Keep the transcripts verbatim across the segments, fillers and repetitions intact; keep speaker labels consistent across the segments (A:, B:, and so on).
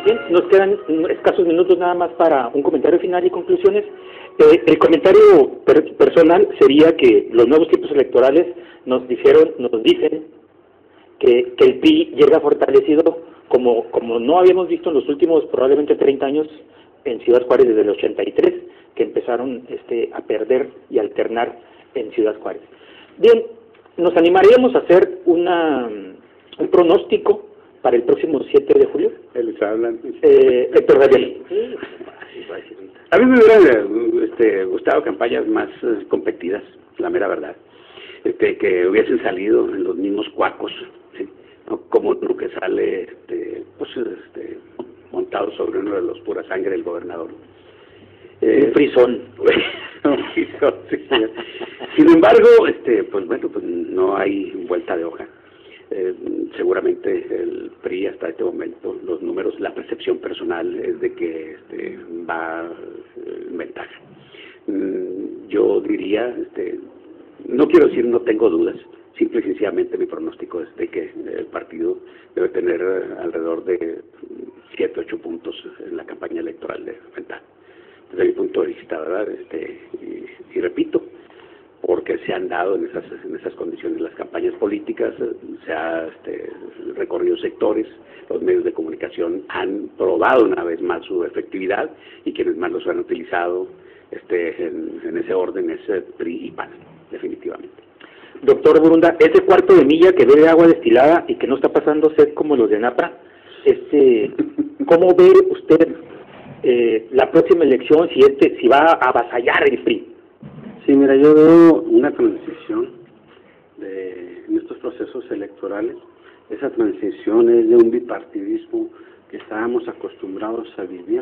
A: Bien, nos quedan escasos minutos nada más para un comentario final y conclusiones. Eh, el comentario per personal sería que los nuevos tiempos electorales nos dijeron, nos dicen que, que el P R I llega fortalecido como, como no habíamos visto en los últimos probablemente treinta años en Ciudad Juárez desde el ochenta y tres, que empezaron este, a perder y alternar en Ciudad Juárez. Bien, nos animaríamos a hacer una, un pronóstico para el próximo siete de julio.
B: Él hablan.
A: Eh, Héctor Gabriel.
B: A mí me hubieran este, gustado campañas más eh, competidas, la mera verdad. Este, que hubiesen salido en los mismos cuacos, ¿sí? No como lo que sale este, pues, este, montado sobre uno de los pura sangre del gobernador.
A: Eh, un frisón.
B: Un frisón, sí, señor. Sin embargo, este, pues bueno, pues no hay vuelta de hoja. Eh, seguramente el P R I hasta este momento, los números, la percepción personal es de que este, va eh, en ventaja. Mm, yo diría, este, no quiero decir no tengo dudas, simple y sencillamente mi pronóstico es de que el partido debe tener alrededor de siete, ocho puntos en la campaña electoral de ventaja. Desde mi punto de vista, ¿verdad? Este, y, y repito, porque se han dado en esas en esas condiciones las campañas políticas, se ha este, recorrido sectores, los medios de comunicación han probado una vez más su efectividad y quienes más los han utilizado este, en, en ese orden es P R I y P A N, definitivamente.
A: Doctor Burunda, ese cuarto de milla que bebe agua destilada y que no está pasando sed como los de NAPRA, este, ¿cómo ve usted eh, la próxima elección, si este si va a avasallar el P R I?
C: Sí, mira, yo veo una transición de, en estos procesos electorales. Esa transición es de un bipartidismo que estábamos acostumbrados a vivir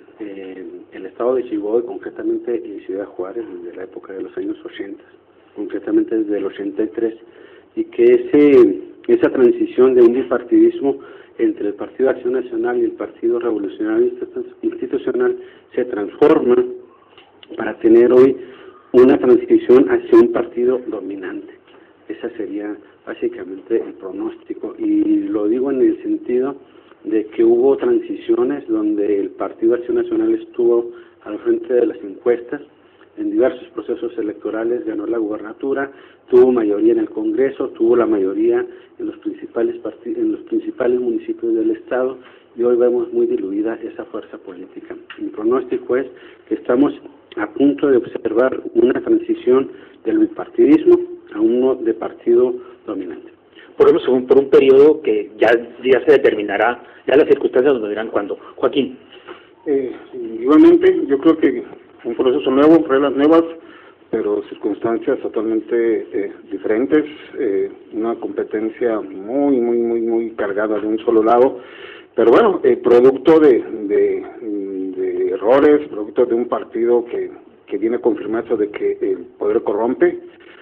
C: en el estado de Chihuahua y concretamente en Ciudad Juárez desde la época de los años ochenta, concretamente desde el ochenta y tres, y que ese, esa transición de un bipartidismo entre el Partido de Acción Nacional y el Partido Revolucionario Institucional se transforma para tener hoy una transición hacia un partido dominante. Ese sería básicamente el pronóstico, y lo digo en el sentido de que hubo transiciones donde el Partido de Acción Nacional estuvo al frente de las encuestas, en diversos procesos electorales ganó la gubernatura, tuvo mayoría en el Congreso, tuvo la mayoría en los principales en los principales municipios del estado, y hoy vemos muy diluida esa fuerza política. Mi pronóstico es que estamos a punto de observar una transición del bipartidismo a uno de partido dominante.
A: Por un, por un periodo que ya, ya se determinará, ya las circunstancias nos dirán cuándo. Joaquín.
D: Eh, igualmente, yo creo que un proceso nuevo, reglas nuevas, pero circunstancias totalmente eh, diferentes, eh, una competencia muy, muy, muy, muy cargada de un solo lado, pero bueno, eh, producto de, de, de errores, producto de un partido que, que viene a confirmar eso de que el poder corrompe,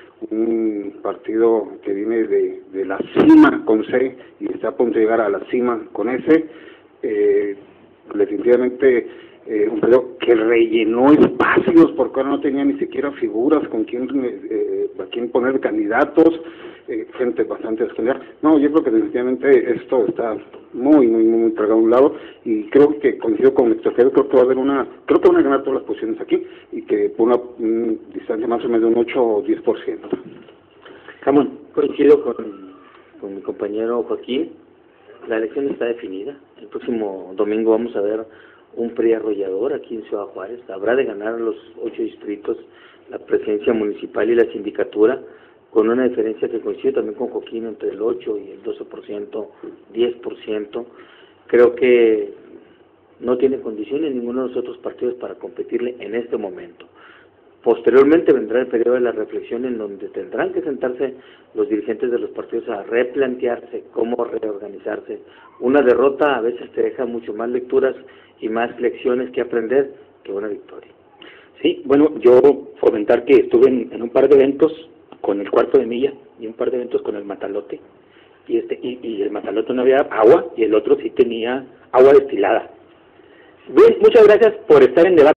D: un partido que viene de, de la cima con C y está a punto de llegar a la cima con S, eh, definitivamente eh, un partido que rellenó espacios porque ahora no tenía ni siquiera figuras con quién eh, a quién poner candidatos, eh, gente bastante escondida. No, yo creo que definitivamente esto está muy, muy, muy cargado a un lado, y creo que coincido con Héctor, creo que va a haber una, creo que van a ganar todas las posiciones aquí, y que por una um, distancia más o menos de un ocho o diez por ciento.
A: Jamón.
E: Coincido con, con mi compañero Joaquín, la elección está definida. El próximo domingo vamos a ver un P R I arrollador aquí en Ciudad Juárez. Habrá de ganar los ocho distritos, la presidencia municipal y la sindicatura, con una diferencia que coincide también con Joaquín entre el ocho y el doce por ciento, diez por ciento. Creo que no tiene condiciones ninguno de los otros partidos para competirle en este momento. Posteriormente vendrá el periodo de la reflexión, en donde tendrán que sentarse los dirigentes de los partidos a replantearse cómo reorganizarse. Una derrota a veces te deja mucho más lecturas y más lecciones que aprender que una victoria.
A: Sí, bueno, yo comentar que estuve en, en un par de eventos con el cuarto de milla y un par de eventos con el matalote, y este y, y el matalote no había agua y el otro sí tenía agua destilada. Bien, muchas gracias por estar en debate.